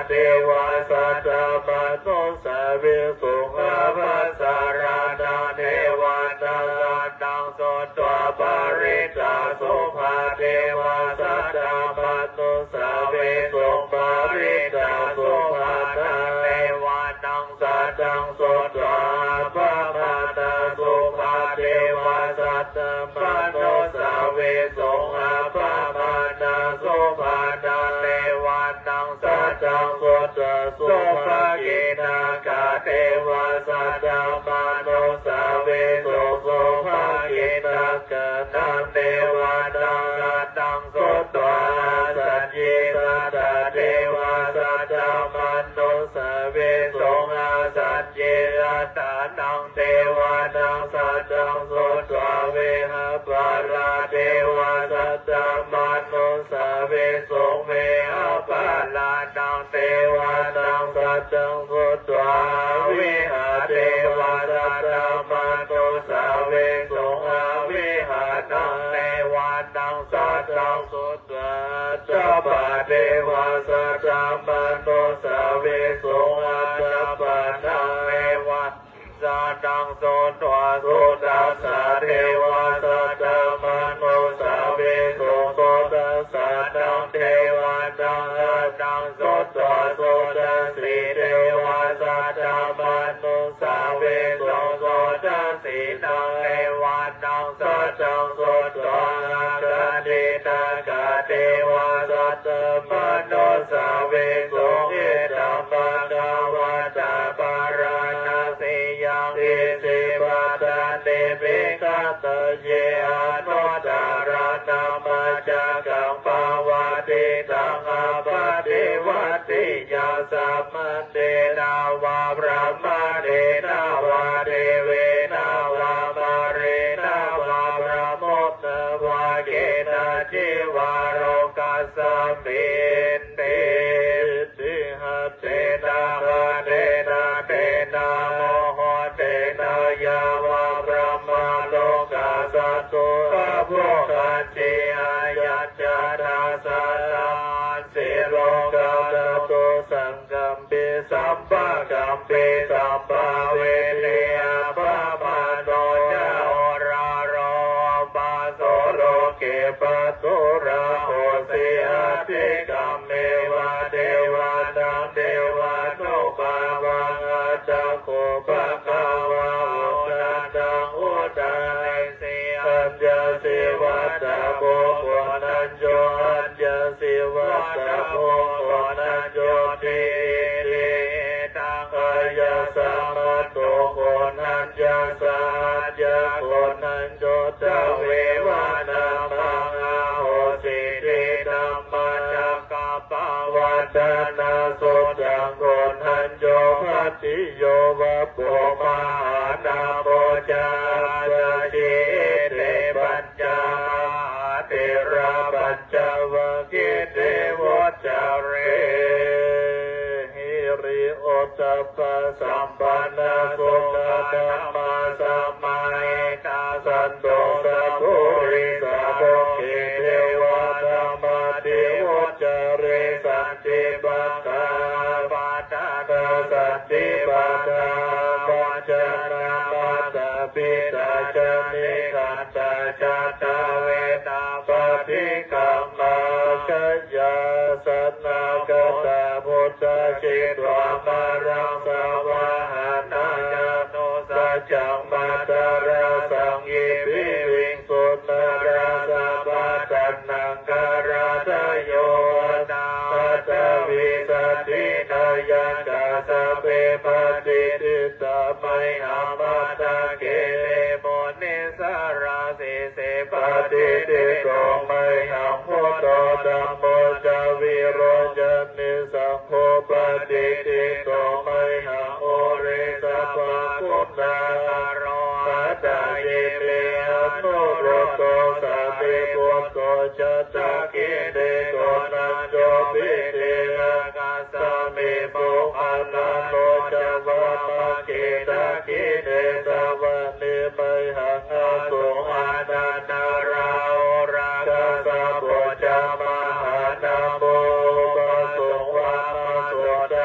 เทวาสัตตมนุสเวสุขภัสสารานาเทวานังนังโสตวปาริตาสุภาเทวาสัตตมนุสเวสุปาริตาสุภานาเทวานังสัตตังโสตวปามานาสุภาเทวาสัตตมนุสเวสุปามานาสุภานาเทวานังสัตตังโสตสุภากินาคาเทวาสัตตมนุสเวสุสุภากินาคานังเทวานังนังโสตวาสัจจิสัตตเทวาสัตตมนุสเวสุสัจจิสัตตนังเทวานังสัตตังโสตวาเวหะปาราเทวาสัตตมนุสเวสุเวหะปารานังเทวานังสัตตังโสตวาเวหะเทวาสัตตมนุสเวสุเวหะนังเทวานังสัตตังโสตวาจัปปะเทวาสัตตมนุสเวสุจัปปะนังเทวาสัตตังโสตวาโสตัสสะเทวาสัตตมนุสเวสุโสตัสสะนังเทวานังสัตตังโสตวาโสตัสสิเทวาสัตตมนุสเวสุโสตัสสินังเทวานังสัตตังโสตวาสัตตินาคาเทวาสัตตมนุสเวสุอิธัมมังกวาตาปาราณาสิยังอิสิปัตตาเนปิคัตตเยอนุตตรานามจักขังปาวาติตังอาปาติวัตติยาสัมมเตนาวาพระมเตนาวาเทเวนาวามาเรนาวาพระโมตตวาเกนะจิวาโรกัสสมินเตติหัตเตนะหะเตนะเตนะโมโหเตนะยาวาพระมโลกัสสตุอะโภคัจจิอายัจจตาสัสสะสิโลกัสสตุสังกัมปิสัมปะกัมปิสัมปะเวเนอะปะมาโนจะโอราโรปาโสโลเกปะตุระโหสิอาภิกัมเมวะเทวานังเทวานุภาวังอาจักขุปะกาวะโอนันตังอุตตะสิอัญญสิวัตตะโพโกนัญโยอัญญสิวัตตะโพโกนัญโยติริตังอายะสัมมัตโตโกนัญญสัจจะโกนัญโยตะเววานามังอาโหสิติธัมมัจจกัปปวัตนาสุจังโกนัญโยภัตติโยวะโพมหานาโมจาสจิเตปัญจเทระปัญจวัคคีย์เทวจาเรหิริโอตตปะสัมปันนาสุขธรรมาสัมมาเอกาสันโตสัพพุริสาโภคิเทวธรรมาเทวจาเรสันติปัฏฐาปัฏฐาสันติปัฏฐาปัจจนาปัตตปิตาจนิขันตจัตตเวตาปฏิกัมมาขยาสันนากตาพุทธชิตวามารังสวะหานายโนสัจจังมาตาราสังยิวิวิงสุตาราสัพพันนังการาทโยนาตวิสัตถินายันตาสเปปฏิติตาไมหามาตาเกเลโมนิสาราสิเสปฏิติโกไมหังพุทโธธัมโมจาวิโรจนิสังโฆปฏิติโกไมหังโอเรสัพพะพุทธาโรอัตตาเยเปอนุโรโตสัพเพพุทโธจัตตะกิเดโกนัญโยปิเตนะกัสสมิโมอันนาโนจะวะมะเกตะกิเดสวะเนไมหังอาสุอานานาราโอรากัสสะโพจามหานาโมปะสุวะมะสุ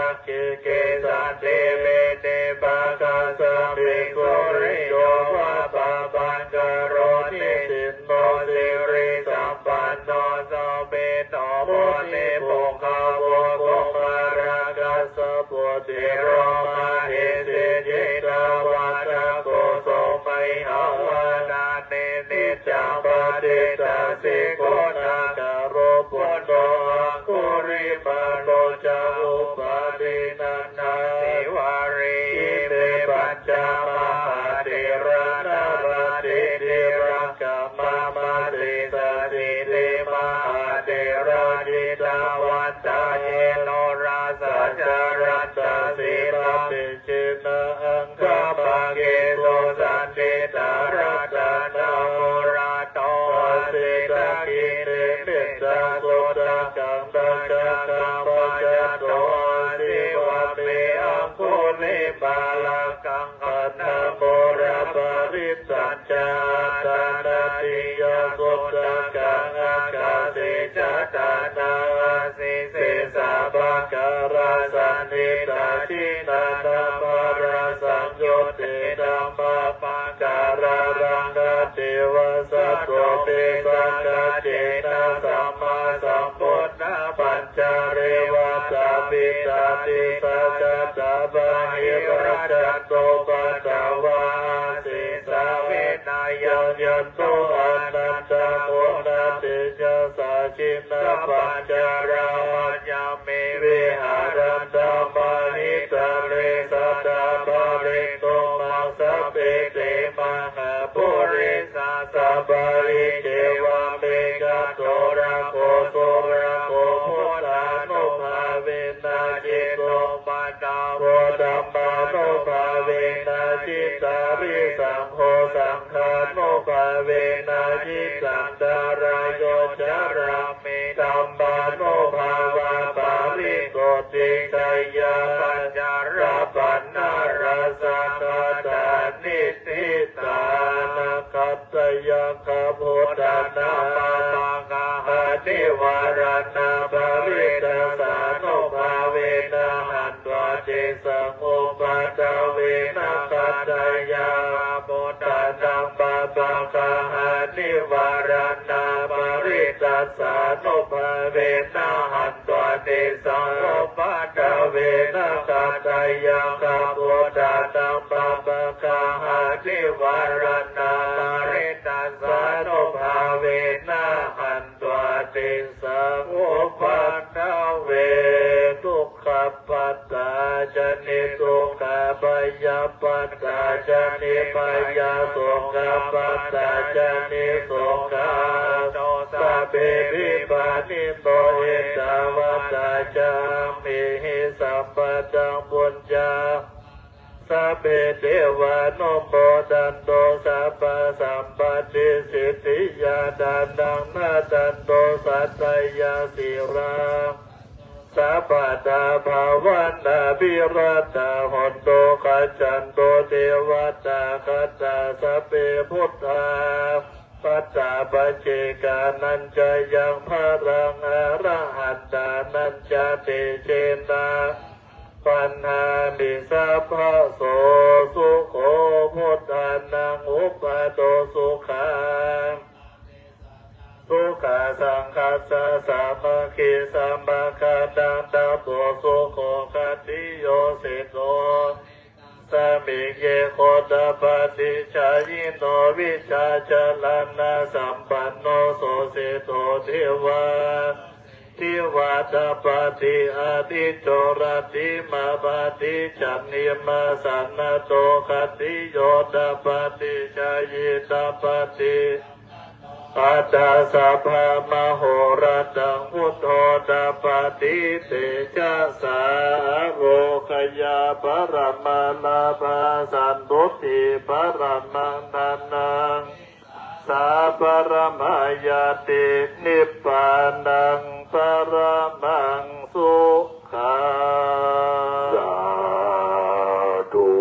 เกเกสันเตเมเตปะกาสมิโกริโยวะปะปัญจโรติสินโนสิริสัมปันโนสเปโตโมนิปุคาวะโกมารากัสสะปุติโรมาเอสิจิตาวัตโกโสมัยหาวานาเนนิจังปะเดตาสิโกนาการุปุโตกุริมาโลจาอุปาดินันนาสิวารีเมปัญจมหาเทระนาราเทเทระกัมมามาสิสสิเทมหาเทระจิตาวันตาเยโนราสัจารัตสิลาปิจินาอังคาปะเกโสสันติตารัตนาโมราโตสิตากิเนมิตาโสตะกังตัจจกังปัจจโตสิวะเมอังคุลิบาลกังอันนาโมระปริสัจจาตานาติยาโสตะกังอากาสิจัตตานาสิเสสะภะการาสันนิตาชินานามาราสังโยติธัมมาปังการารังกเทวสัตโตเปสังกเจนะสัมมาสัมพุทธปัญจเรวัตปิตาติสัจจตบาหิรัจโตปัตตวาสิสาเวนายังยันโตอนันตโมนาติจสาชินาปัญจรามัญญเมวิหารันตมานิตาเรสัตตาภริโตมังสัพเพเตมังปุริสัสสะปาริเจวะเมกะโตระโกโสระโกโพธานุภาเวนะจิตโตปัตตาโพธัมมานุภาเวนะจิตตาริสังโฆสังฆานุภาเวนะจิตตังดารายโยจารามิธัมมานุภาวะปาริโกติชัยยาปัญจระปันนาราสาคาตานิติตานาคัตยังคาโพธานาปังกาหานิวารณาภริตาสานุภาเวนะหันตัวเจสังอุปัฏฐเวนะคัตยาโพธานังปะปังกาหานิวารณาภริตาสานุภาเวนะหันตัวเจสังอุปัฏฐเวนะคัตยาโพธานังปะปังกาหานิวารณาภริตาสานุภาเวนะหันตัวเจสังอุปัฏฐเวทุกขปัตตาจนิทุกขปัยยปัตตาจนิปัยยสุขปัตตาจนิสุขโตสัพเพวิปานิโตเอตวัตตาจามิหิสัมปะจังบุญญาสัพเพเทวานุโมดันโตสัพพะสัมปติสิทธิยาดานังนาดันโตสัตยาสิราสัพพะตาภาวันนาภิรัตาหนโตขัจจันโตเทวตาคัตตาสัพเพพุทธาปัจจาปัจเจกานันจะยังพรังอรหันตานันจะเตเชนาปัญหามิสัพพะโสสุโขพุทธานังอุปโตสุขังสุขาสังคัสสะสามัคคีสัมมาคันตังตัปโตสุโขคัตติโยสิโตสามิเยโคตปฏิชายิโนวิชาจลานาสัมปันโนโสสิโตเทวาทิวัตปฏิอาทิโจรติมาปฏิจันนิมาสันโตคัตติโยตปฏิชายิตปฏิปัตตาสัพพะมโหรัตังพุทโธตปฏิเตชะสาโรคยาปรมาลาภาสันตุติปรมังนันนังสาปรมายาตินิพพานังปรมังสุขังสาธุ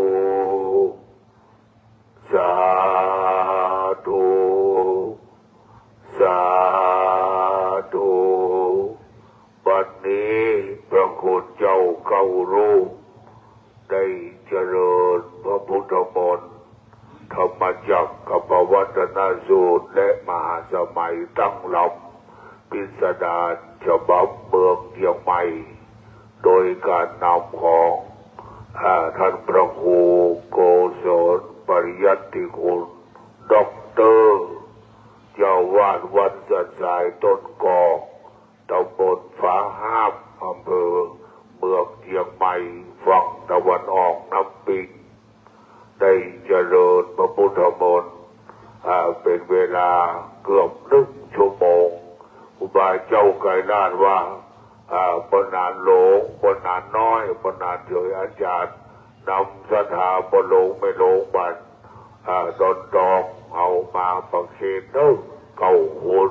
สาธุสาธุวันนี้พระคุณเจ้าเก้ารูปได้เจริญพระพุทธมนต์ธรรมจักรกับปวัตนสูตรและมหาสมัยตั้งลำพิสดารฉบับเมืองเชียงใหม่โดยการนำของท่านพระครูโกศลปริยัติคุณด็อกเตอร์เจ้าวาดวัดสันทรายต้นกอกตำบลฟ้าห้ามอำเภอเมืองเชียงใหม่ฝั่งตะวันออกน้ำปิงได้เจริญพระพุทธมนต์เป็นเวลาเกือบหนึ่งชั่วโมงครูบาเจ้าไกรลาดว่าปนานหลงปนานน้อยปนานเฉยอาจารย์นำสถาปโลงไม่ลงบันดอนดองเอามาประเคนเนื้อเก่าคน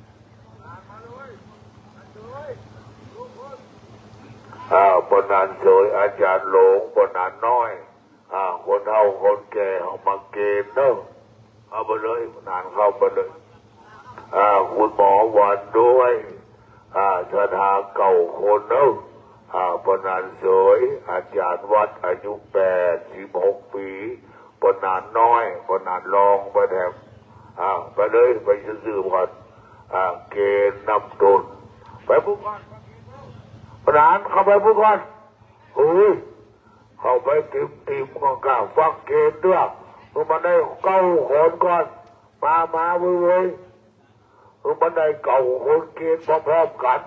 ปนานเฉยอาจารย์หลงปนานน้อยคนเฒ่าคนแก่เอามาเกณฑ์เนื้อเอาไปเลยปนานเข้าไปเลยคุณหมอวันด้วยสถาเก่าคนเนอะปนันเสยอาจารย์วัดอายุแปดสิบหกปีปนันน้อยปนันรองไปแถมไปเลยไปซื้อก่อนเกณฑ์นำตนไปพูดก่อนปนันเข้าไปพูดก่อนเฮ้ยเข้าไปติมติมก่อนก้าวฟังเกณฑ์ด้วยมันมาได้เก้าคนก่อนมามาเว้ยมันได้เก่าคนเกณฑ์พร้อมๆกัน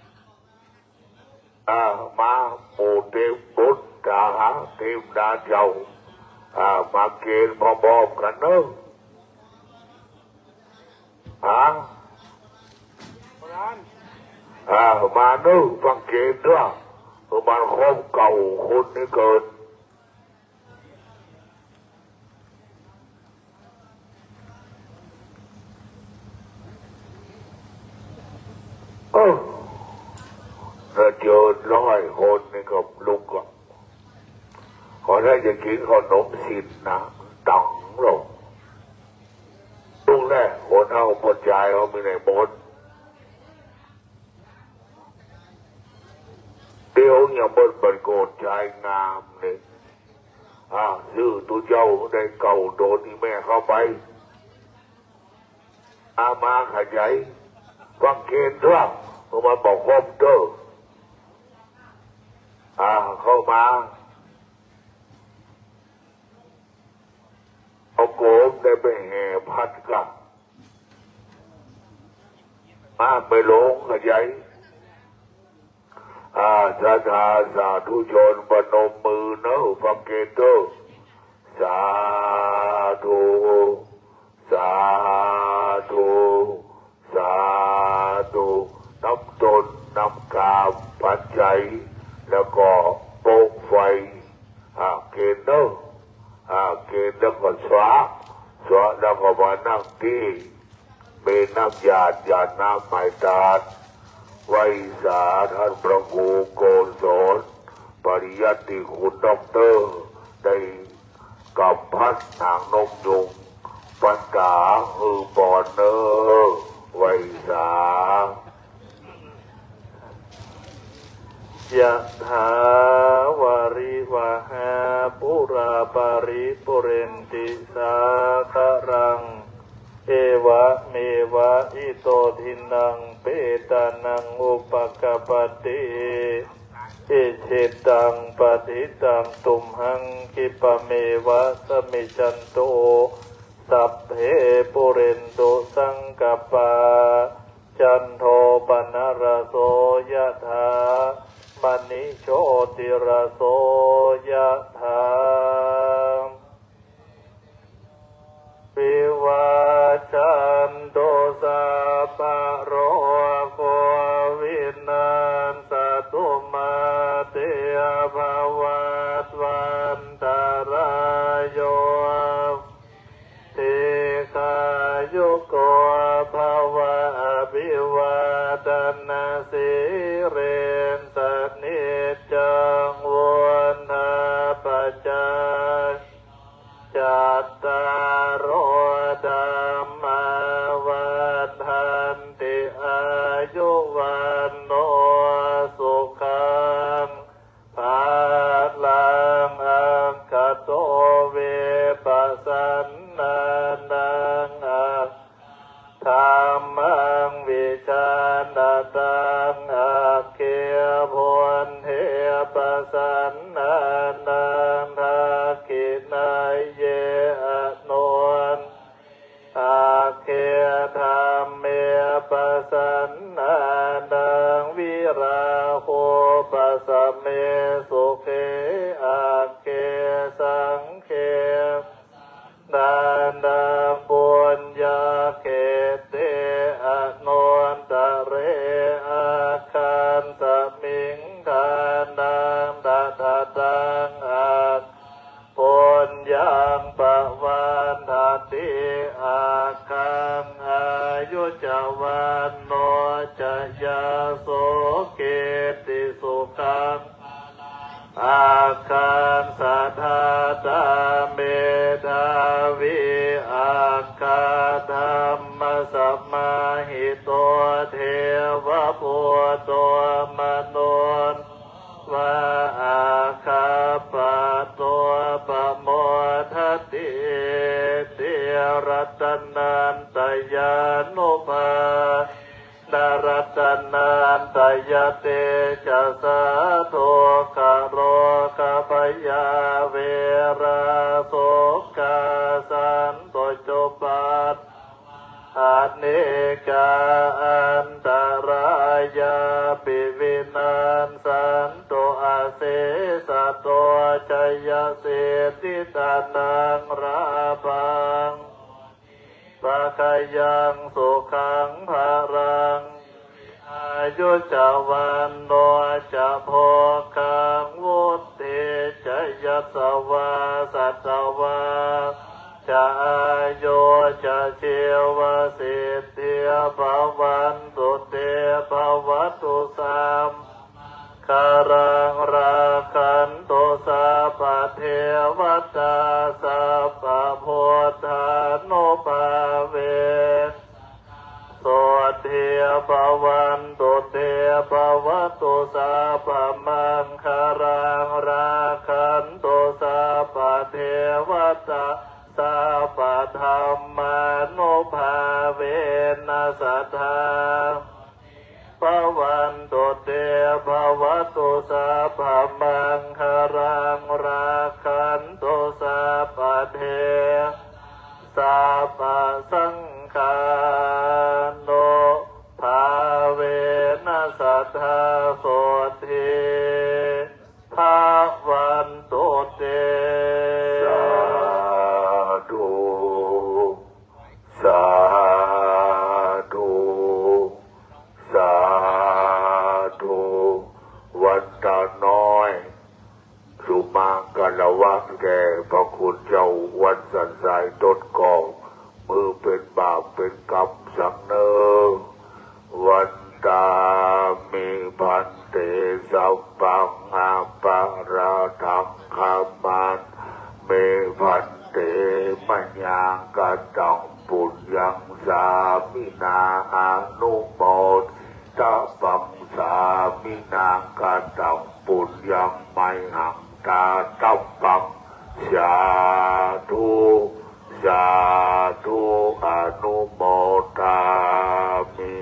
มาหมู่เต็มบุตรทหารเต็มดาเจ้ามาเกณฑ์พร้อมๆกันเนอะฮะมาเนอะฟังเกณฑ์ด้วยมันครบเก่าคนนี่เกินเออถ้าเจอร้อยคนนี่ก็ลุกก็ขอถ้าจะกินขนมสินนะตังหรอกลุกแน่คนเอาปนใจเขาไม่ได้บนเดี๋ยวเนี่ยบนบันโกดใจงามเลยอ่าซื้อตัวเจ้าได้เก่าโดนที่แม่เข้าไปอามาขยายฟังเกณฑ์ด้วยมาบอกคอมเตอร์อ่าเข้ามาเอาโกมได้ไปแห่พัดกับมาไปลงขยายอ่าสาธาสาธุชนปนมมือเนอะฟังเกณฑ์ด้วยสาธุสาธุสาธุน้ำตนน้ำกามปัจจัยแล้วก็โปกไฟเกณฑ์เนอะเกณฑ์แล้วก็สวะสวะแล้วก็มานั่งที่เมน้ำหยาดหยาดน้ำไม้ตาดไว้สาท่านพระครูโกศลปริยัติคุณด็อกเตอร์ได้กับพัดนางนกยุงปัญกาอือบอนเนอไว้สายะถาวาริวหาปุราปาริปุเรนติสาคารังเอวะเมวะอิโตทินังเปตานังอุปกปติเอเชตังปฏิตังตุมหังคิปะเมวะสมิจันโตสัพเพปุเรนโตสังกปาจันโทปนรโสยถามณิโชติรโสยถาวิวาจันโตสัพพะโรโควินาศตุมาเตภวัตวันตรายโยติคายุโกภวะภิวาทนาสิเรนสนิจจังวุฒสันนานังภาคินายเยอโนนอาเคธรรมเมปัสสันนานังวิราโหปัสสะเมสุเขอาเคสังเคดานาปุญญาเกเตอโนนตะเรอาคันสมิงทานังตัทตังอาปุญญังปะวันทัตติอาคังอายุจวันโนจะยาโสเกติสุขังอาคันสัทธาตาเมธาวิอาคาธรรมสัมมาหิโตเทวปุตโตมโนนวะอาคาปะโตปะโมทัตติเตรัตนันตยานุภาดารัตนันตยเตจะสาโทคโรคปยาเวราโสกาสันโตโจปัตอาเนกาอันตรายาปิวินันสันโตอาเสสะโตชัยเสติตานังราภังปะคายังสุขังภารังอายุจาวันโนจะโพคังวุติจะยัสสวาสัตวาจะอายุจะเชวสิทธิภวันตุเตภวัตุสัมคารังราคันตุสัพพเทวตาสัพพโพธานุภาเวโสเทภวันตุเตภวตุสัพพมังคารังราคันตุสัพพเทวตาสัพพธรรมานุภาเวนัสสทาภวันตุเตภวตุสัพพมังคารังราคันตุสัพพเทสัพพสังฆาโนภาเวนัสสทาโสติภาวันตุเตสาธุสาธุสาธุวันตาน้อยสุมากัลวัตแก่พระคุณเจ้าวันสันสายต้นกองมือเป็นบาปเป็นกรรมสังเนอวันตามีพันเตสัพพังอาปาราทังคามันเมพันเตมัญญากตังปุญญังสามินาอนุโมทปังสามินากตังปุญญังไมหังตาตัปปังสาธุสาธุอนุโมทามิ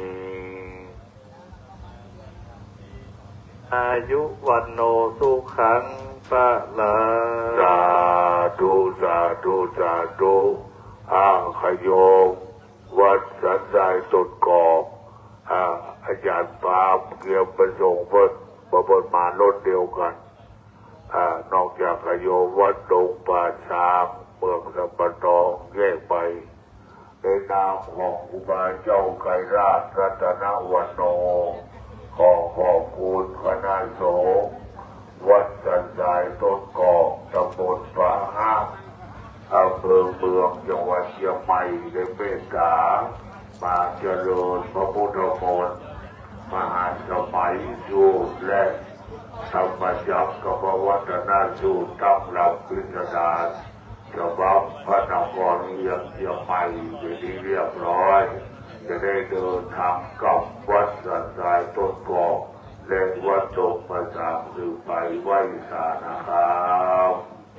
อายุวันโนสุขังปะละสาธุสาธุสาธุอาขโยมวัดสันทรายต้นกอกอาอาจารย์ปาเกี่ยวประสงค์เพิ่นประเพิ่นมารถเดียวกันอ่านอกจากขโยมวัดดงป่าช้างเมืองสัมปทองแยกไปในนามของอุบาเจ้าไกรราชรัตนวันโนขอขอบคุณคณะสงฆ์วัดสันทรายต้นกอกตำบลป่าห้างอำเภอเมืองจังหวัดเชียงใหม่ได้เมตตามาเจริญพระพุทธมนต์มหาสมัยสูตรและธรรมจักรกับวัฒนสูตรตั้งหลักพิจารณาฉบับพระนครเชียงเชียงใหม่เป็นที่เรียบร้อยจะได้เดินทางกับวัดสันทรายต้นกอกและวัดตกประสามสืบไปไหว้สานะครับ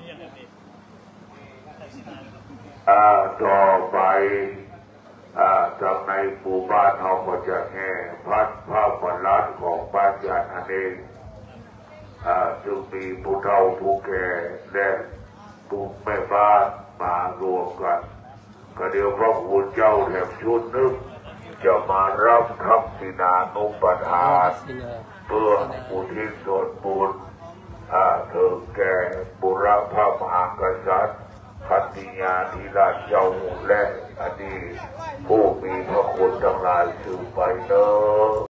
อ่าต่อไปอ่าจากในหมู่บ้านเราก็จะแห่พัดผ้าบรรลัดของบ้านญาติเองจึงมีผู้เฒ่าผู้แก่และผู้แม่บ้านมารวมกันก็เดี๋ยวพระคุณเจ้าแถมชุดนึงจะมารับทำสินานุปทานเพื่ออุทิศส่วนบุญถึงแก่บุรพมหากษัตริย์คัตติยาธิราชเจ้าและอดีตผู้มีพระคุณทั้งหลายสืบไปเนอ